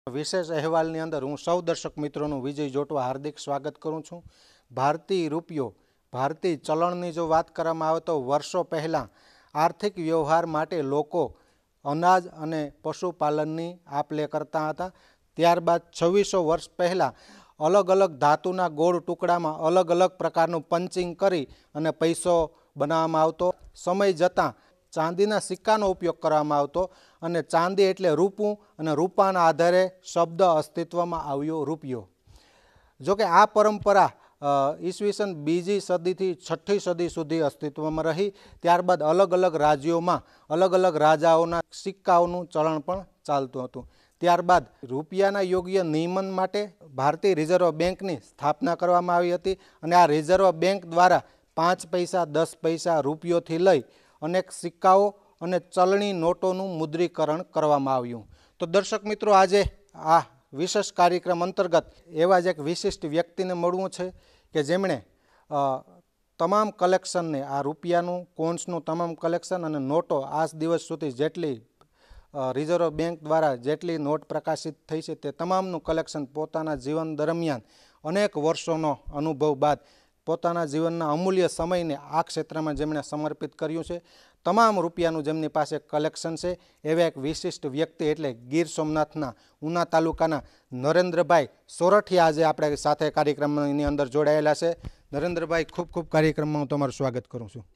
વિશેષ અહેવાલની અંદર હું સૌ દર્શક મિત્રોનું વિજય જોટવા હાર્દિક સ્વાગત કરું છું। ભારતીય રૂપિયો, ભારતીય ચલણની જો વાત કરવામાં આવે તો વર્ષો પહેલાં આર્થિક વ્યવહાર માટે લોકો અનાજ અને પશુપાલનની આપ લે કરતા હતા। ત્યારબાદ 2600 વર્ષ પહેલાં અલગ અલગ ધાતુના ગોળ ટુકડામાં અલગ અલગ પ્રકારનું પંચિંગ કરી અને પૈસો બનાવવામાં આવતો। સમય જતાં ચાંદીના સિક્કાનો ઉપયોગ કરવામાં આવતો અને ચાંદી એટલે રૂપું અને રૂપાના આધારે શબ્દ અસ્તિત્વમાં આવ્યો રૂપિયો। જોકે આ પરંપરા ઈસવીસન 2જી સદીથી 6ઠી સદી સુધી અસ્તિત્વમાં રહી। ત્યારબાદ અલગ અલગ રાજ્યોમાં અલગ અલગ રાજાઓના સિક્કાઓનું ચલણ પણ ચાલતું હતું। ત્યારબાદ રૂપિયાના યોગ્ય નિયમન માટે ભારતીય રિઝર્વ બેંકની સ્થાપના કરવામાં આવી હતી અને આ રિઝર્વ બેંક દ્વારા 5 પૈસા, 10 પૈસા, રૂપિયોથી લઈ અનેક સિક્કાઓ અને ચલણી નોટોનું મુદ્રીકરણ કરવામાં આવ્યું। તો દર્શક મિત્રો, આજે આ વિશેષ કાર્યક્રમ અંતર્ગત એવા જ એક વિશિષ્ટ વ્યક્તિને મળવું છે કે જેમણે તમામ કલેક્શનને, આ રૂપિયાનું, કોન્સનું તમામ કલેક્શન અને નોટો આજ દિવસ સુધી જેટલી રિઝર્વ બેંક દ્વારા જેટલી નોટ પ્રકાશિત થઈ છે તે તમામનું કલેક્શન પોતાના જીવન દરમિયાન અનેક વર્ષોનો અનુભવ બાદ પોતાના જીવનના અમૂલ્ય સમયને આ ક્ષેત્રમાં જેમણે સમર્પિત કર્યું છે, તમામ રૂપિયાનું જેમની પાસે કલેક્શન છે, એવા એક વિશિષ્ટ વ્યક્તિ એટલે ગીર સોમનાથના ઉના તાલુકાના નરેન્દ્રભાઈ સોરઠિયા આજે આપણે સાથે કાર્યક્રમની અંદર જોડાયેલા છે। નરેન્દ્રભાઈ, ખૂબ ખૂબ કાર્યક્રમમાં હું તમારું સ્વાગત કરું છું।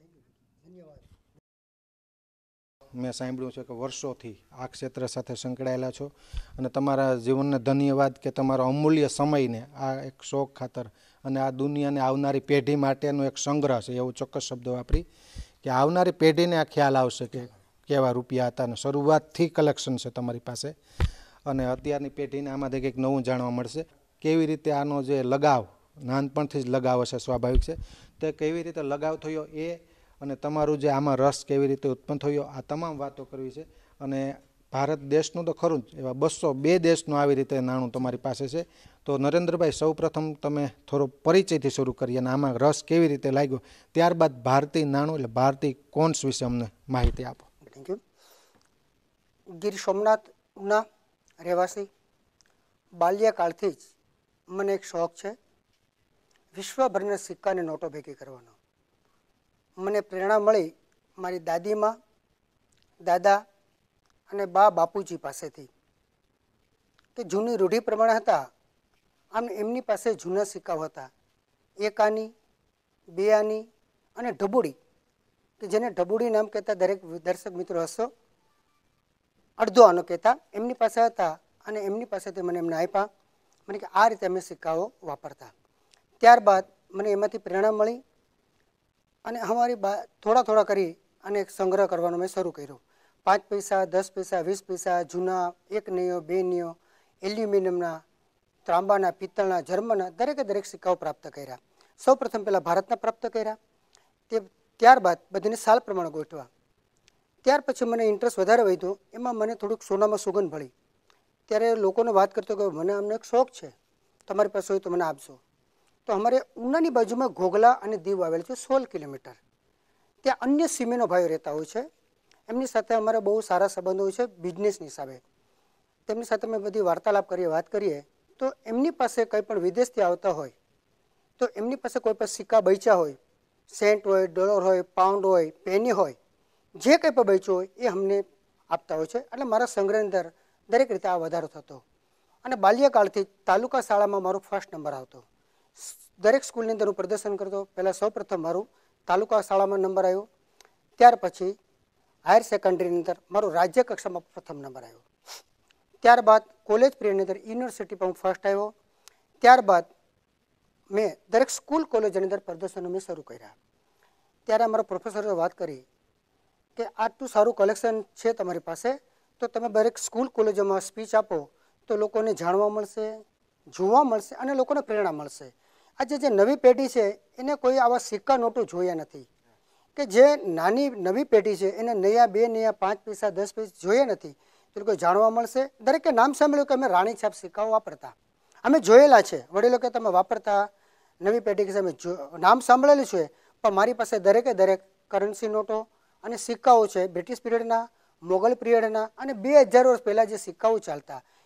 મેં સાંભળ્યું છે કે વર્ષોથી આ ક્ષેત્ર સાથે સંકળાયેલા છો અને તમારા જીવનને ધન્યવાદ કે તમારો અમૂલ્ય સમયને આ એક શોખ ખાતર અને આ દુનિયાને આવનારી પેઢી માટેનો એક સંગ્રહ છે એવું ચોક્કસ શબ્દ વાપરી કે આવનારી પેઢીને આ ખ્યાલ આવશે કે કેવા રૂપિયા હતા અને શરૂઆતથી કલેક્શન છે તમારી પાસે અને અત્યારની પેઢીને આમાંથી કંઈક નવું જાણવા મળશે। કેવી રીતે આનો જે લગાવ, નાનપણથી જ લગાવ હશે, સ્વાભાવિક છે, તે કેવી રીતે લગાવ થયો એ અને તમારું જે આમાં રસ કેવી રીતે ઉત્પન્ન થયો, આ તમામ વાતો કરવી છે। અને ભારત દેશનું તો ખરું જ, એવા 202 દેશનું આવી રીતે નાણું તમારી પાસે છે। તો નરેન્દ્રભાઈ, સૌ પ્રથમ તમે થોડો પરિચયથી શરૂ કરીએ અને આમાં રસ કેવી રીતે લાગ્યો, ત્યારબાદ ભારતીય નાણું એટલે ભારતીય કોન્સ વિશે અમને માહિતી આપો। Thank you. ગીર સોમનાથના રહેવાસી, બાલ્યકાળથી જ મને એક શોખ છે વિશ્વભરના સિક્કા અને નોટો ભેગી કરવાનો। મને પ્રેરણા મળી મારી દાદીમાં, દાદા અને બા બાપુજી પાસેથી કે જૂની રૂઢિ પ્રમાણે હતા આમ એમની પાસે જૂના સિક્કાઓ હતા, 1 આની, 2 આની અને ઢબુડી, કે જેને ઢબુડી નામ કહેતા દરેક દર્શક મિત્રો હશો, અડધો આનો કહેતા, એમની પાસે હતા અને એમની પાસેથી મને એમને આપ્યા। મને કે આ રીતે અમે સિક્કાઓ વાપરતા। ત્યારબાદ મને એમાંથી પ્રેરણા મળી અને અમારી થોડા થોડા કરી અને એક સંગ્રહ કરવાનો મેં શરૂ કર્યો। 5 પૈસા, 10 પૈસા, 20 પૈસા, જૂના 1 નયો, 2 નયો, એલ્યુમિનિયમના, ત્રાંબાના, પિત્તળના, જર્મનના દરેકે દરેક સિક્કાઓ પ્રાપ્ત કર્યા। સૌ પ્રથમ પહેલાં ભારતના પ્રાપ્ત કર્યા, ત્યારબાદ બધાને સાલ પ્રમાણે ગોઠવા। ત્યાર પછી મને ઇન્ટરેસ્ટ વધારે વધ્યો, એમાં મને થોડુંક સોનામાં સુગંધ ભળી। ત્યારે લોકોને વાત કરતો કે મને આમને એક શોખ છે, તમારી પાસે હોય તો મને આપજો। તો અમારે ઉનાની બાજુમાં ઘોઘલા અને દીવ આવેલ છે 16 કિલોમીટર, ત્યાં અન્ય સીમેનો ભાઈઓ રહેતા હોય છે, એમની સાથે અમારે બહુ સારા સંબંધો હોય છે બિઝનેસની હિસાબે। તેમની સાથે અમે બધી વાર્તાલાપ કરીએ, વાત કરીએ તો એમની પાસે કંઈ પણ વિદેશથી આવતા હોય તો એમની પાસે કોઈ પણ સિક્કા બચ્યા હોય, સેન્ટ હોય, ડોલર હોય, પાઉન્ડ હોય, પેની હોય, જે કંઈ પણ બચ્યું હોય એ અમને આપતા હોય છે। એટલે મારા સંગ્રહની અંદર દરેક રીતે આ વધારો થતો અને બાલ્યકાળથી તાલુકા શાળામાં મારો ફર્સ્ટ નંબર આવતો। દરેક સ્કૂલની અંદર હું પ્રદર્શન કરતો। પહેલાં સૌ પ્રથમ મારું તાલુકા શાળામાં નંબર આવ્યો, ત્યાર પછી હાયર સેકન્ડરીની અંદર મારો રાજ્ય કક્ષામાં પ્રથમ નંબર આવ્યો। ત્યારબાદ કોલેજ પીરિયડની અંદર યુનિવર્સિટી પર હું ફર્સ્ટ આવ્યો। ત્યારબાદ મેં દરેક સ્કૂલ કોલેજની અંદર પ્રદર્શનો મેં શરૂ કર્યા। ત્યારે અમારા પ્રોફેસરે વાત કરી કે આટલું સારું કલેક્શન છે તમારી પાસે, તો તમે દરેક સ્કૂલ કોલેજોમાં સ્પીચ આપો તો લોકોને જાણવા મળશે, જોવા મળશે અને લોકોને પ્રેરણા મળશે। આજે જે નવી પેઢી છે એને કોઈ આવા સિક્કા નોટો જોયા નથી, કે જે નાની નવી પેઢી છે એને નયા, 2 નયા, 5 પૈસા, 10 પૈસા જોયા નથી, તો લોકો જાણવા મળશે। દરેકે નામ સાંભળ્યું કે અમે રાણી છાપ સિક્કાઓ વાપરતા, અમે જોયેલા છે, વડીલો કે તમે વાપરતા, નવી પેઢી કે અમે નામ સાંભળેલું છે, પણ મારી પાસે દરેકે દરેક કરન્સી નોટો અને સિક્કાઓ છે બ્રિટિશ પીરિયડના, મોગલ પીરિયડના અને 2000 વર્ષ પહેલાં જે સિક્કાઓ ચાલતા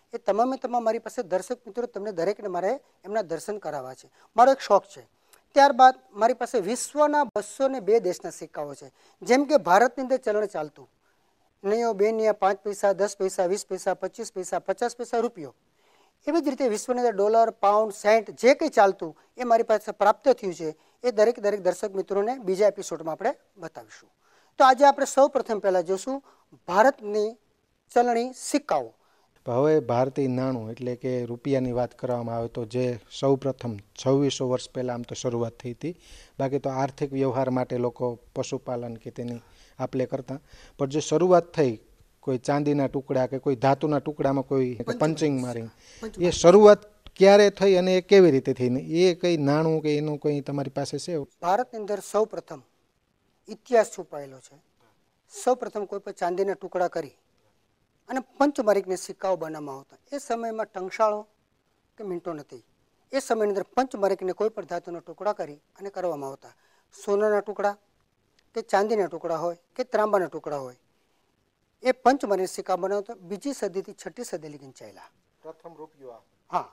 એ તમામે તમામ મારી પાસે દર્શક મિત્રો તમને દરેકને મારે એમના દર્શન કરાવવા છે, મારો એક શોખ છે. ત્યારબાદ મારી પાસે વિશ્વના 202 દેશના સિક્કાઓ છે. જેમ કે ભારતની અંદર ચલણ ચાલતું નૈયો, બેનિયા, 5 પૈસા, 10 પૈસા, 20 પૈસા, 25 પૈસા, 50 પૈસા, રૂપિયો, એવી જ રીતે વિશ્વની અંદર ડોલર, પાઉન્ડ, સેન્ટ જે કંઈ ચાલતું એ મારી પાસે પ્રાપ્ત થયું છે. એ દરેક દર્શક મિત્રોને બીજા એપિસોડમાં આપણે બતાવીશું. તો આજે આપણે સૌ પ્રથમ પહેલાં જોશું ભારતની ચલણી સિક્કાઓ. હવે ભારતીય નાણું એટલે કે રૂપિયાની વાત કરવામાં આવે તો જે સૌ પ્રથમ 2600 વર્ષ પહેલાં આમ તો શરૂઆત થઈ હતી. બાકી તો આર્થિક વ્યવહાર માટે લોકો પશુપાલન કે તેની આપલે કરતા, પણ જે શરૂઆત થઈ કોઈ ચાંદીના ટુકડા કે કોઈ ધાતુના ટુકડામાં કોઈ પંચિંગ મારી, એ શરૂઆત ક્યારે થઈ અને એ કેવી રીતે થઈ ને એ કઈ નાણું કે એનું કોઈ તમારી પાસે છે? ભારતની અંદર સૌ પ્રથમ ઇતિહાસ છુપાયેલો છે. સૌ પ્રથમ કોઈ પણ ચાંદીના ટુકડા કરી અને પંચમાર્કીના સિક્કાઓ બનાવવામાં આવતા. એ સમયમાં ટંકશાળો કે મિન્ટો નથી. એ સમયની અંદર પંચમાર્કીને કોઈ પણ ધાતુના ટુકડા કરી અને કરવામાં આવતા. સોનાના ટુકડા કે ચાંદીના ટુકડા હોય કે ત્રાંબાના ટુકડા હોય, એ પંચમાર્કી સિક્કા બનાવતા 2જી સદીથી 6ઠી સદી લગી ચાલ્યા. પ્રથમ રૂપિયો, હા,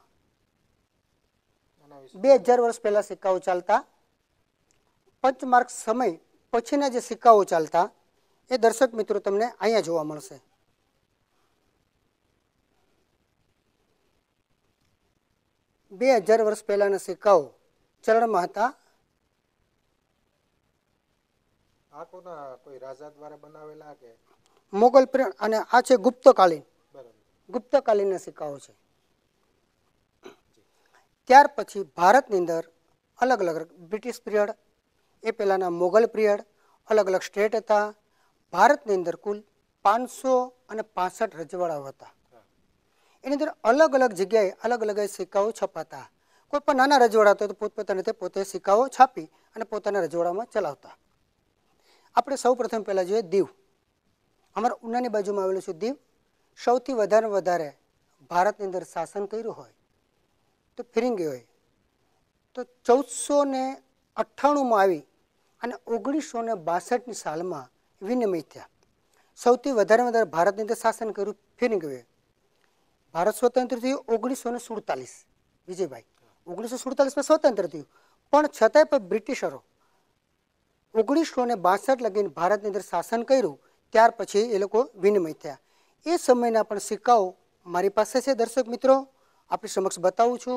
2000 વર્ષ પહેલા સિક્કાઓ ચાલતા. પંચમાર્ક સમય પછીના જે સિક્કાઓ ચાલતા એ દર્શક મિત્રો તમને અહીંયા જોવા મળશે. બે 2000 વર્ષ પહેલાના સિક્કાઓ ચલણમાં હતા. આ કોના કોઈ રાજા દ્વારા બનાવેલા કે મોગલ પીરિયડ, અને આ છે ગુપ્તકાલીન. ગુપ્તકાલીનના સિક્કાઓ છે. ત્યાર પછી ભારતની અંદર અલગ અલગ બ્રિટિશ પીરિયડ, એ પહેલાના મોગલ પીરિયડ, અલગ અલગ સ્ટેટ હતા. ભારતની અંદર કુલ 565 રજવાડાઓ હતા. એની અંદર અલગ અલગ જગ્યાએ અલગ અલગ સિક્કાઓ છપાતા. કોઈ પણ નાના રજવાડા હતા તો પોતપોતાને તે પોતે સિક્કાઓ છાપી અને પોતાના રજવાડામાં ચલાવતા. આપણે સૌ પ્રથમ પહેલાં જોઈએ દીવ. અમારા ઉનાની બાજુમાં આવેલું છે દીવ. સૌથી વધારે ભારતની અંદર શાસન કર્યું હોય તો ફિરિંગી હોય તો 1498માં આવી અને 1962ની સાલમાં વિનિમય થયા. સૌથી વધારે ભારતની અંદર શાસન કર્યું ફિરિંગીઓએ. ભારત સ્વતંત્ર થયું 1947. વિજયભાઈ 1947માં સ્વતંત્ર થયું, પણ છતાંય પણ બ્રિટિશરો 1962 લગીને ભારતની અંદર શાસન કર્યું. ત્યાર પછી એ લોકો વિનિમય થયા. એ સમયના પણ સિક્કાઓ મારી પાસે છે દર્શક મિત્રો, આપણી સમક્ષ બતાવું છું.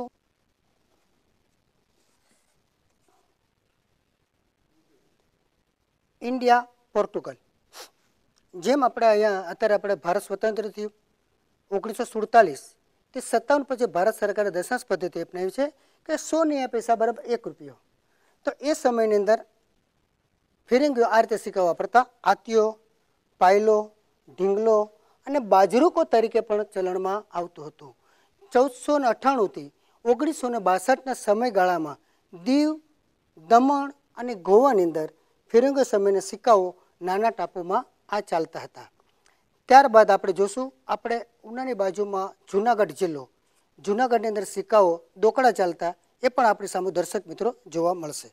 India, Portugal. જેમ આપણે અહીંયા અત્યારે આપણે ભારત સ્વતંત્ર થયું 1947 તે 57 પછી ભારત સરકારે દશાંશ પદ્ધતિ અપનાવી છે કે 100 પૈસા બરાબર 1 રૂપિયો. તો એ સમયની અંદર ફિરિંગીઓ આ રીતે સિક્કા વાપરતા. આતિયો, પાયલો, ઢીંગલો અને બાજરુકો તરીકે પણ ચલણમાં આવતું હતું. 1498થી 1962ના સમયગાળામાં દીવ, દમણ અને ગોવાની અંદર ફિરિંગી સમયના સિક્કાઓ નાના ટાપુમાં આ ચાલતા હતા. ત્યારબાદ આપણે જોશું, આપણે ઉનાની બાજુમાં જુનાગઢ જિલ્લો, જુનાગઢની અંદર સિક્કાઓ દોકડા ચાલતા, એ પણ આપણી સામે દર્શક મિત્રો જોવા મળશે.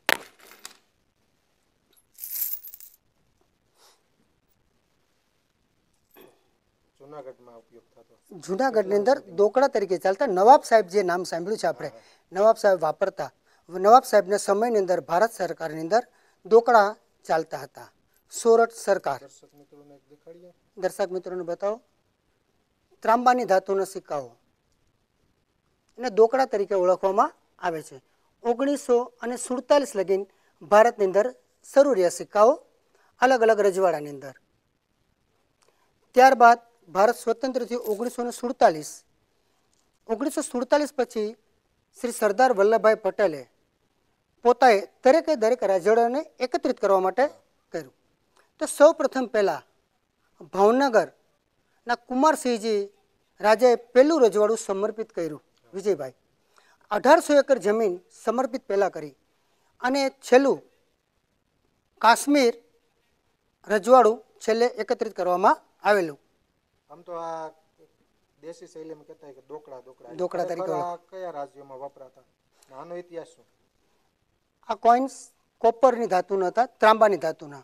જુનાગઢની અંદર દોકડા તરીકે ચાલતા. નવાબ સાહેબ, જે નામ સાંભળ્યું છે આપણે, નવાબ સાહેબ વાપરતા. નવાબ સાહેબના સમયની અંદર ભારત સરકારની અંદર દોકડા ચાલતા હતા. સોરઠ સરકાર, દર્શક મિત્રોને બતાવો. ત્રાંબાની ધાતુના સિક્કાઓ એને દોકડા તરીકે ઓળખવામાં આવે છે. 1947 લગીન ભારતની અંદર શરૂ રહ્યા સિક્કાઓ અલગ અલગ રજવાડાની અંદર. ત્યારબાદ ભારત સ્વતંત્ર થયું 1947. 1947 પછી શ્રી સરદાર વલ્લભભાઈ પટેલે પોતાએ દરેક રજવાડાને એકત્રિત કરવા માટે કર્યું. તો સૌ પ્રથમ પહેલાં ભાવનગરના કુમારસિંહજી રાજાએ પહેલું રજવાડું સમર્પિત કર્યું. વિજયભાઈ 1800 એકર જમીન સમર્પિત પહેલાં કરી, અને છેલ્લું કાશ્મીર રજવાડું છેલ્લે એકત્રિત કરવામાં આવેલું. આમ તો આ દેશી શૈલીમાં કહેતા કે દોકડા તરીકે કયા રાજ્યોમાં વપરાતા? આનો ઇતિહાસ શું? આ કોઇન્સ કોપરની ધાતુના હતા, ત્રાંબાની ધાતુના.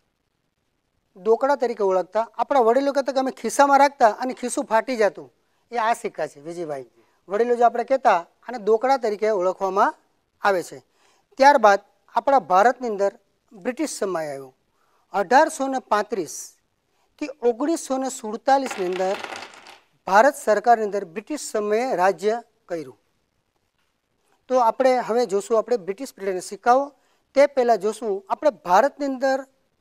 દોકડા તરીકે ઓળખતા. આપણા વડીલો કહેતા કે અમે ખિસ્સામાં રાખતા અને ખિસ્સું ફાટી જતું. એ આ સિક્કા છે વિજયભાઈ. વડીલો જે આપણે કહેતા આને દોકડા તરીકે ઓળખવામાં આવે છે. ત્યારબાદ આપણા ભારતની અંદર બ્રિટિશ સમય આવ્યો. 1835 થી 1947ની અંદર ભારત સરકારની અંદર બ્રિટિશ સમયે રાજ્ય કર્યું. તો આપણે હવે જોશું આપણે બ્રિટિશ પીરિયડના સિક્કાઓ. તે પહેલાં જોશું આપણે ભારતની અંદર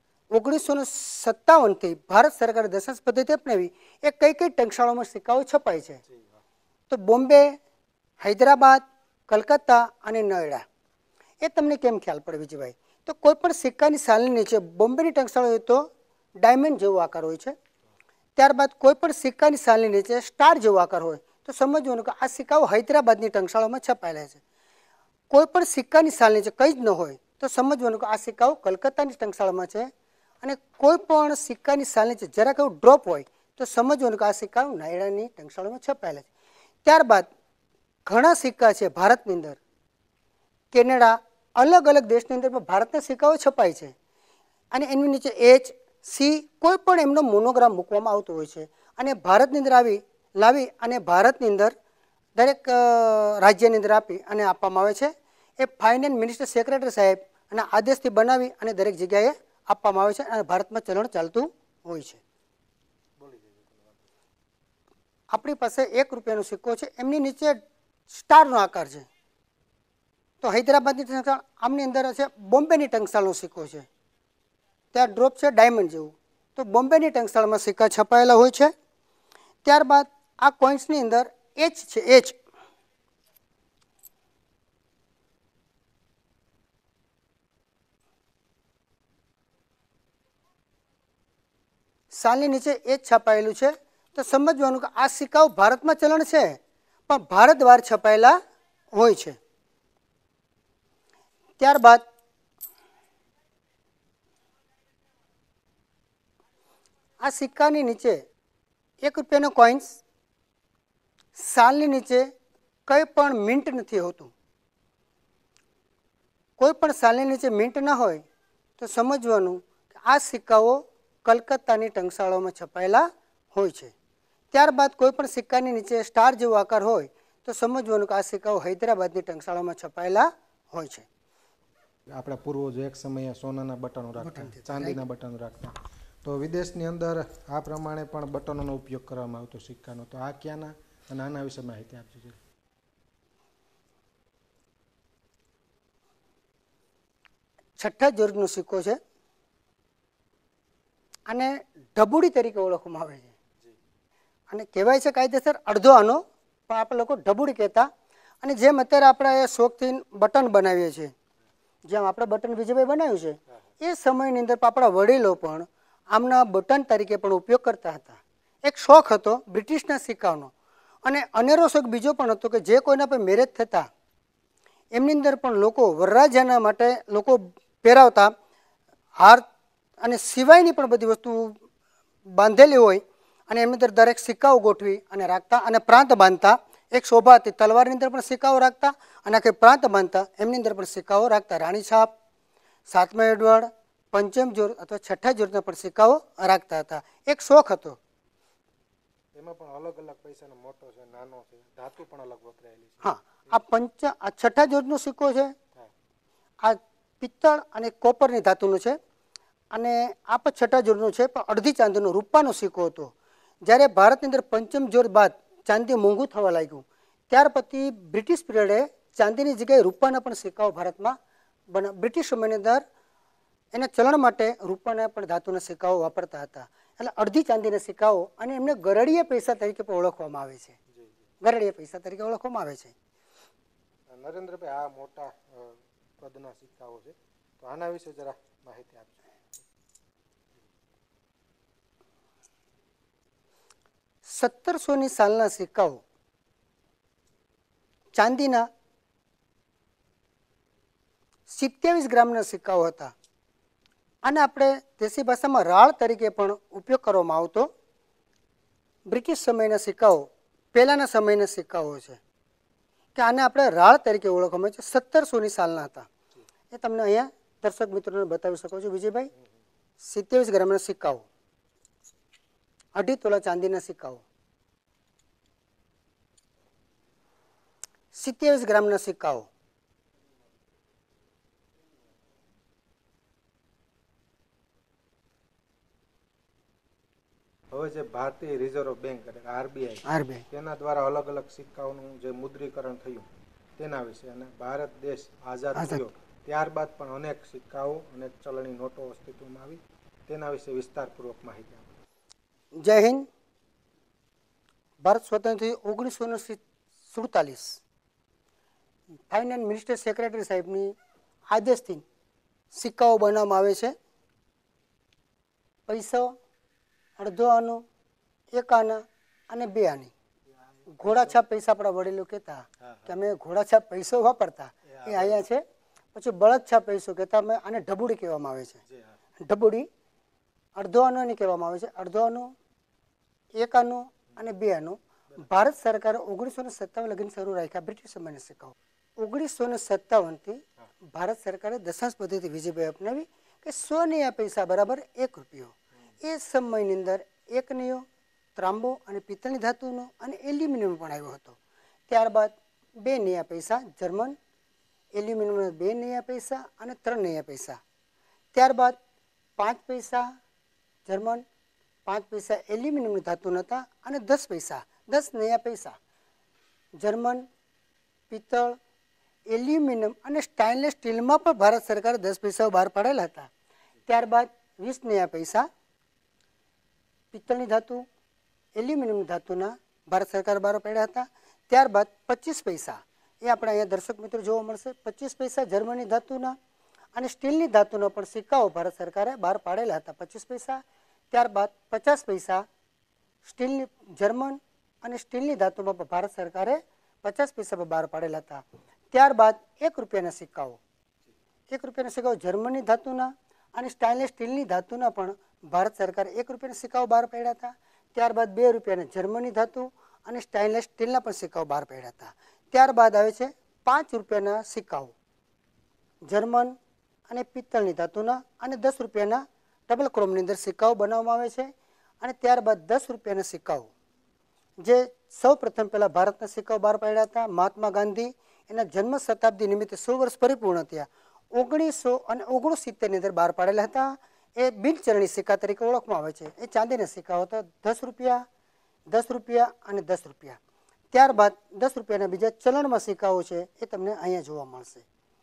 1957થી ભારત સરકારે દશાંશ પદ્ધતિ અપનાવી એ કઈ કઈ ટંકશાળોમાં સિક્કાઓ છપાય છે. તો બોમ્બે, હૈદરાબાદ, કલકત્તા અને નોઈડા. એ તમને કેમ ખ્યાલ પડે વિજયભાઈ? તો કોઈ પણ સિક્કાની સાલની નીચે બોમ્બેની ટંકશાળ હોય તો ડાયમંડ જેવો આકાર હોય છે. ત્યારબાદ કોઈ પણ સિક્કાની સાલની નીચે સ્ટાર જેવો આકાર હોય તો સમજવાનું કે આ સિક્કાઓ હૈદરાબાદની ટંકશાળોમાં છપાયેલા છે. કોઈ પણ સિક્કાની સાલ નીચે કંઈ જ ન હોય તો સમજવાનું કે આ સિક્કાઓ કલકત્તાની ટંકશાળમાં છે. અને કોઈ પણ સિક્કાની સાલ નીચે જરાક એવું ડ્રોપ હોય તો સમજવાનું કે આ સિક્કાઓ નોઈડાની ટંકશાળોમાં છપાયેલા છે. ત્યારબાદ ઘણા સિક્કા છે ભારતની અંદર, કેનેડા, અલગ અલગ દેશની અંદર પણ ભારતના સિક્કાઓ છપાય છે. અને એની નીચે એચ, સી કોઈ પણ એમનો મોનોગ્રામ મૂકવામાં આવતો હોય છે. અને ભારતની અંદર લાવી અને ભારતની અંદર દરેક રાજ્યની અંદર અને આપવામાં આવે છે. એ ફાઇનાન્સ મિનિસ્ટર સેક્રેટરી સાહેબ અને આદેશથી બનાવી અને દરેક જગ્યાએ આપવામાં આવે છે અને ભારતમાં ચલણ ચાલતું હોય છે. આપણી પાસે 1 રૂપિયાનો સિક્કો છે, એમની નીચે સ્ટારનો આકાર છે. તો હૈદરાબાદની ટંકશાળ આમની અંદર છે. બોમ્બેની ટંકશાળનો સિક્કો છે, ત્યાં ડ્રોપ છે ડાયમંડ જેવું. તો બોમ્બેની ટંકશાળમાં સિક્કા છપાયેલા હોય છે. ત્યારબાદ આ કોઇન્સની અંદર એચ છે, એચ સાલની નીચે એચ છપાયેલું છે. તો સમજવાનું કે આ સિક્કાઓ ભારતમાં ચલણ છે પણ ભારત બહાર છપાયેલા હોય છે. ત્યારબાદ આ સિક્કાની નીચે 1 રૂપિયાનો કોઇન્સ સાલની નીચે કંઈ પણ મિન્ટ નથી હોતું. કોઈ પણ સાલની નીચે મિન્ટ ના હોય તો સમજવાનું કે આ સિક્કાઓ કલકત્તાની ટંકશાળોમાં છપાયેલા હોય છે. ત્યારબાદ કોઈ પણ સિક્કાની નીચે સ્ટાર જેવો આકાર હોય તો સમજવાનું કે આ સિક્કાઓ હૈદરાબાદની ટંકશાળોમાં છપાયેલા હોય છે. આપણા પૂર્વજો એક સમયે સોનાના બટનો રાખતા, ચાંદીના બટનો રાખતા. તો વિદેશની અંદર આ પ્રમાણે પણ બટનોનો ઉપયોગ કરવામાં આવતો સિક્કાનો. તો આ ક્યાંના અને આના વિશે માહિતી આપજો. છઠ્ઠા જોર્જનો સિક્કો છે. આને ઢબુડી તરીકે ઓળખવામાં આવે છે અને કહેવાય છે કાયદેસર અડધો આનો, પણ આપણે લોકો ઢબુડી કહેતા. અને જેમ અત્યારે આપણે શોખથી બટન બનાવીએ છીએ, જેમ આપણે બટન વિજયભાઈ બનાવ્યું છે, એ સમયની અંદર આપણા વડીલો પણ આમના બટન તરીકે પણ ઉપયોગ કરતા હતા. એક શોખ હતો બ્રિટિશના સિક્કાનો. અને અનેરો શોખ બીજો પણ હતો કે જે કોઈના પર મેરેજ થતા એમની અંદર પણ લોકો વરરાજાના માટે લોકો પહેરાવતા હાર અને સિવાયની પણ બધી વસ્તુ બાંધેલી હોય અને એમની અંદર દરેક સિક્કાઓ ગોઠવી અને રાખતા અને પ્રાંત બાંધતા. એક શોભા હતી, તલવારની અંદર પણ સિક્કાઓ રાખતા અને આખે પ્રાંત બાંધતા, એમની અંદર પણ સિક્કાઓ રાખતા. રાણી છાપ, 7મા એડવર્ડ, 5મ જોર્જ અથવા 6ઠ્ઠા જોર્જના પણ સિક્કાઓ રાખતા હતા. એક શોખ હતો. એમાં પણ અલગ અલગ પૈસાનો મોટો છે, નાનો છે, ધાતુ પણ અલગ વપરાયેલી છે. હા, આ 6ઠ્ઠા જોર્જનો સિક્કો છે. આ પિત્તળ અને કોપરની ધાતુનો છે. અને આ પણ 6ઠ્ઠા જોર્જનો છે, પણ અડધી ચાંદીનો રૂપાનો સિક્કો હતો. જ્યારે ભારતની અંદર 5મ જોર્જ બાદ ચાંદી મોંઘું થવા લાગ્યું ત્યાર પછી બ્રિટિશ પીરિયડે ચાંદીની જગ્યાએ રૂપાના પણ સિક્કાઓ ભારતમાં બ્રિટિશ સમયની અંદર એના ચલણ માટે રૂપાના પણ ધાતુના સિક્કાઓ વાપરતા હતા. એટલે અડધી ચાંદીના સિક્કાઓ અને એમને ગરડીય પૈસા તરીકે પણ ઓળખવામાં આવે છે. ગરડીય પૈસા તરીકે ઓળખવામાં આવે છે. નરેન્દ્રભાઈ, આ મોટા કદના સિક્કાઓ છે, તો આના વિશે જરા માહિતી આપજો. 1700ની સાલના સિક્કાઓ ચાંદીના 27 ગ્રામના સિક્કાઓ હતા. અને આપણે દેશી ભાષામાં રાળ તરીકે પણ ઉપયોગ કરવામાં આવતો. બ્રિટિશ સમયના સિક્કાઓ પહેલાંના સમયના સિક્કાઓ છે કે આને આપણે રાળ તરીકે ઓળખવામાં આવે છે. 1700ની સાલના હતા. એ તમને અહીંયા દર્શક મિત્રોને બતાવી શકો છો વિજયભાઈ. 27 ગ્રામના સિક્કાઓ, 2.5 તોલા ચાંદીના સિક્કાઓ. 27 ગ્રામના સિક્કાઓ. હવે જે ભારતીય રિઝર્વ બેંક એટલે આરબીઆઈ તેના દ્વારા અલગ અલગ સિક્કાઓનું જે મુદ્રીકરણ થયું તેના વિશે, અને ભારત દેશ આઝાદ થયો ત્યારબાદ પણ અનેક સિક્કાઓ, અનેક ચલણી નોટો અસ્તિત્વમાં આવી, તેના વિશે વિસ્તારપૂર્વક માહિતી આપો. જય હિન્દ. ભારત સ્વતંત્ર 1947 ફાઇનાન્સ મિનિસ્ટર સેક્રેટરી સાહેબની આદેશથી સિક્કાઓ બનાવવામાં આવે છે. પૈસો અડધો આનો, 1 આના અને 2 આની. ઘોડાછાપ પૈસા આપણા વડીલો કહેતા કે અમે ઘોડાછાપ પૈસો વાપરતા, એ અહીંયા છે. પછી બળદછાપ પૈસો કહેતા, અમે આને ઢબુડી કહેવામાં આવે છે. ઢબુડી અડધો આનો નહીં કહેવામાં આવે છે. અડધો આનો, 1 આનો અને 2 આનો. ભારત સરકારે 1957 લગીન શરૂ રાખ્યા બ્રિટિશ સમયના સિક્કાઓ. 1957થી ભારત સરકારે દશાંશ પદ્ધતિ વિજયભાઈ અપનાવી કે 100 નયા પૈસા બરાબર 1 રૂપિયો. એ સમયની અંદર 1 નયો ત્રાંબો અને પિત્તળની ધાતુનો અને એલ્યુમિનિયમ પણ આવ્યો હતો. ત્યારબાદ 2 નયા પૈસા જર્મન, એલ્યુમિનિયમના 2 નયા પૈસા અને 3 નયા પૈસા. ત્યારબાદ 5 પૈસા જર્મન, 5 પૈસા એલ્યુમિનિયમની ધાતુના હતા અને 10 પૈસા, 10 નયા પૈસા જર્મન, પિત્તળ, એલ્યુમિનિયમ અને સ્ટેનલેસ સ્ટીલમાં પણ ભારત સરકારે 10 પૈસાઓ બહાર પાડેલા હતા. ત્યારબાદ 20 નયા પૈસા પિત્તળની ધાતુ, એલ્યુમિનિયમની ધાતુના ભારત સરકાર બહાર પાડ્યા હતા. ત્યારબાદ 25 પૈસા, એ આપણે અહીંયા દર્શક મિત્રો જોવા મળશે. 25 પૈસા જર્મની ધાતુના અને સ્ટીલની ધાતુના પણ સિક્કાઓ ભારત સરકારે બહાર પાડેલા હતા. 25 પૈસા. ત્યારબાદ 50 પૈસા સ્ટીલની, જર્મન અને સ્ટીલની ધાતુમાં પણ ભારત સરકારે 50 પૈસા પર બહાર પાડેલા હતા. ત્યારબાદ 1 રૂપિયાના સિક્કાઓ, 1 રૂપિયાના સિક્કાઓ જર્મની ધાતુના અને સ્ટેનલેસ સ્ટીલની ધાતુના પણ ભારત સરકારે 1 રૂપિયાના સિક્કાઓ બહાર પાડ્યા હતા. ત્યારબાદ 2 રૂપિયાના જર્મની ધાતુ અને સ્ટેનલેસ સ્ટીલના પણ સિક્કાઓ બહાર પાડ્યા હતા. ત્યારબાદ આવે છે 5 રૂપિયાના સિક્કાઓ જર્મન અને પિત્તળની ધાતુના અને 10 રૂપિયાના ડબલ ક્રોમની અંદર સિક્કાઓ બનાવવામાં આવે છે. અને ત્યારબાદ 10 રૂપિયાના સિક્કાઓ, જે સૌ પ્રથમ પહેલાં ભારતના સિક્કાઓ બહાર પાડ્યા હતા. મહાત્મા ગાંધી એના જન્મ શતાબ્દી નિમિત્તે 100 વર્ષ પરિપૂર્ણ થયા 1969ની અંદર બહાર પાડેલા હતા. એ બિનચલણી સિક્કા તરીકે ઓળખવામાં આવે છે. એ ચાંદીના સિક્કાઓ હતા. 10 રૂપિયા, 10 રૂપિયા અને 10 રૂપિયા. ત્યારબાદ 10 રૂપિયાના બીજા ચલણમાં સિક્કાઓ છે, એ તમને અહીંયા જોવા મળશે.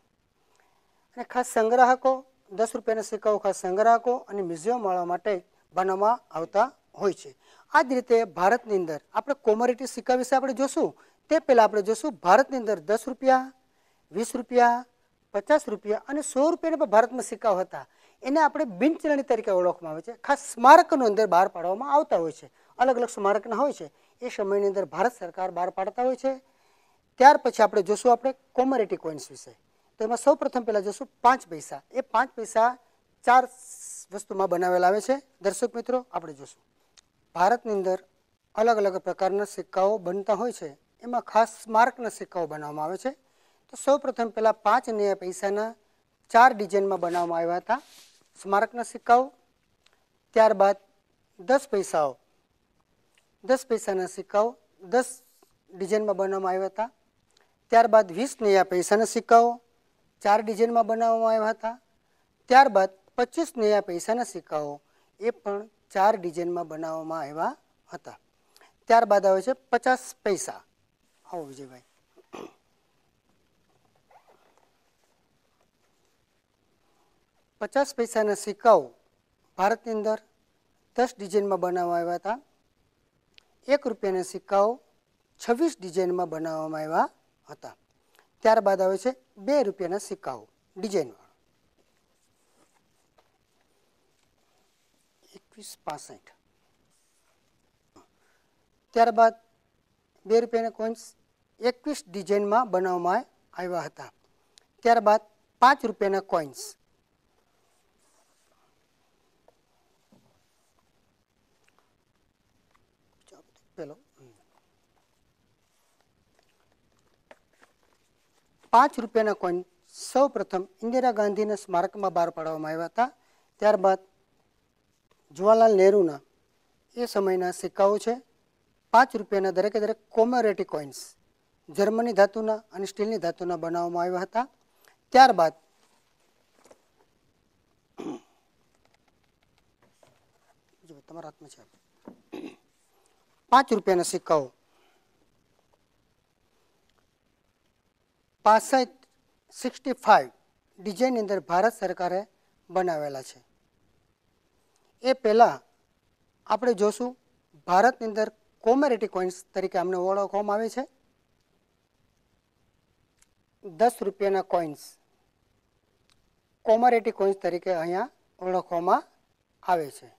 અને ખાસ સંગ્રાહકો, 10 રૂપિયાના સિક્કાઓ ખાસ સંગ્રાહકો અને મ્યુઝિયમવાળા માટે બનાવવામાં આવતા હોય છે. આ જ રીતે ભારતની અંદર આપણે કોમોડિટી સિક્કા વિશે આપણે જોશું. તે પહેલાં આપણે જોશું ભારતની અંદર 10 રૂપિયા, 20 રૂપિયા, 50 રૂપિયા અને 100 રૂપિયાના પણ ભારતમાં સિક્કાઓ હતા. એને આપણે બિનચલણી તરીકે ઓળખવામાં આવે છે. ખાસ સ્મારકનો અંદર બહાર પાડવામાં આવતા હોય છે. અલગ અલગ સ્મારકના હોય છે. એ સમયની અંદર ભારત સરકાર બહાર પાડતા હોય છે. ત્યાર પછી આપણે જોશું આપણે કોમોડિટી કોઇન્સ વિશે. તો એમાં સૌ પ્રથમ પહેલાં જોશું 5 પૈસા. એ 5 પૈસા 4 વસ્તુમાં બનાવેલા આવે છે. દર્શક મિત્રો આપણે જોશું ભારતની અંદર અલગ અલગ પ્રકારના સિક્કાઓ બનતા હોય છે. એમાં ખાસ સ્મારકના સિક્કાઓ બનાવવામાં આવે છે. તો સૌ પ્રથમ પહેલાં 5 નયા પૈસાના 4 ડિઝાઇનમાં બનાવવામાં આવ્યા હતા સ્મારકના સિક્કાઓ. ત્યારબાદ 10 પૈસાઓ, 10 પૈસાના સિક્કાઓ 10 ડિઝાઇનમાં બનાવવામાં આવ્યા હતા. ત્યારબાદ 20 નયા પૈસાના સિક્કાઓ 4 ડિઝાઇનમાં બનાવવામાં આવ્યા હતા. ત્યારબાદ 25 નયા પૈસાના સિક્કાઓ એ પણ 4 ડિઝાઇનમાં બનાવવામાં આવ્યા હતા. ત્યારબાદ આવે છે 50 પૈસા. આવો વિજયભાઈ. 50 પૈસાના સિક્કાઓ ભારતની અંદર 10 ડિઝાઇનમાં બનાવવામાં આવ્યા હતા. 1 રૂપિયાના સિક્કાઓ 26 ડિઝાઇનમાં બનાવવામાં આવ્યા હતા. ત્યારબાદ આવે છે 2 રૂપિયાના સિક્કાઓ ડિઝાઇનવાળા 2165. ત્યારબાદ 2 રૂપિયાના કોઇન્સ 21 ડિઝાઇનમાં બનાવવામાં આવ્યા હતા. ત્યારબાદ 5 રૂપિયાના કોઇન્સ પેલો 5 રૂપિયાના કોઈન સૌ પ્રથમ ઇન્દિરા ગાંધીના સ્મારકમાં બહાર પાડવામાં આવ્યા હતા. ત્યારબાદ જવાહરલાલ નહેરુના એ સમયના સિક્કાઓ છે. 5 રૂપિયાના દરેકે દરેક કોમોડિટી કોઇન્સ જર્મની ધાતુના અને સ્ટીલની ધાતુના બનાવવામાં આવ્યા હતા. ત્યારબાદ તમારા હાથમાં છે 5 રૂપિયાના સિક્કાઓ 65 ડિઝાઇનની અંદર ભારત સરકારે બનાવેલા છે. એ પહેલાં આપણે જોશું ભારતની અંદર કોમોડિટી કોઇન્સ તરીકે અમને ઓળખવામાં આવે છે. 10 રૂપિયાના કોઇન્સ કોમોડિટી કોઇન્સ તરીકે અહીંયા ઓળખવામાં આવે છે.